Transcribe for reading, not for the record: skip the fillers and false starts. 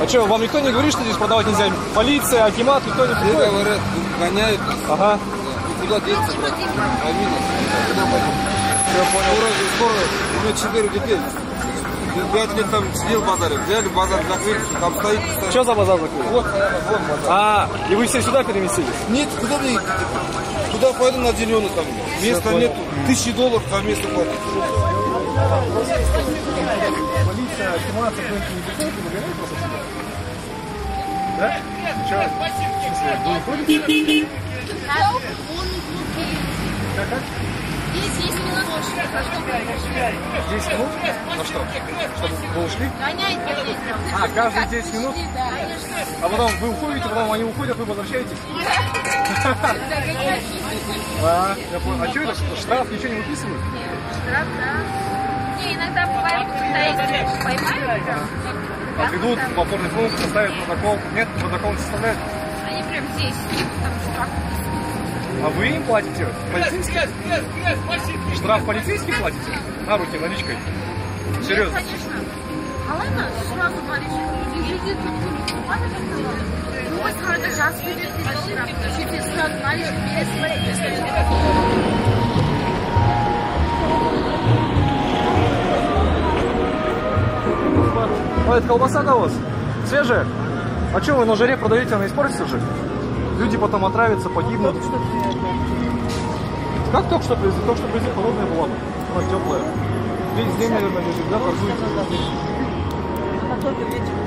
А что, вам никто не говорит, что здесь продавать нельзя? Полиция, акимат, никто не приходит? Говорят, гоняют. Ага. Куда деться, брат? Амина. Куда пойдем? Я понял. Скоро, у меня 4 детей. 5 лет там сидел в базаре. Взяли базар, закрыли, там стоит. Что за базар закрыли? Вот базар. А, и вы все сюда переместились? Нет, куда вы? Туда пойду на зеленый там. Места нету. $1000 за место платить. Полиция, акимат, сотрудники не приходят, не выгоняют просто сюда? Да? Что? В смысле, вы уходите? Как? 10 минут. 10 минут? На что? Чтобы вы ушли? Гонять. А, каждые 10 минут? А потом вы уходите, потом они уходят, вы возвращаетесь? А, я понял. А что это? Штраф ничего не выписывают? Штраф, да. Не, иногда бывает, когда их поймают. Отведут в опорный пункт, составят протокол. Нет, протокол не составляют. Они прям здесь, там штраф. А вы им платите? Полицейский? Штраф полицейский платите? На руки, наличкой? Серьезно? Нет, конечно. А ладно, сразу наличкой. Ну, вот это жас будет, чуть сразу наличкой без. А это колбаса-то у вас? Свежая? А что вы на жаре продаете, она испортится же? Люди потом отравятся, погибнут. Как только что привезли? Только что привезли, холодная была. Она теплая. Весь день, наверное, лежит, да, торгуете?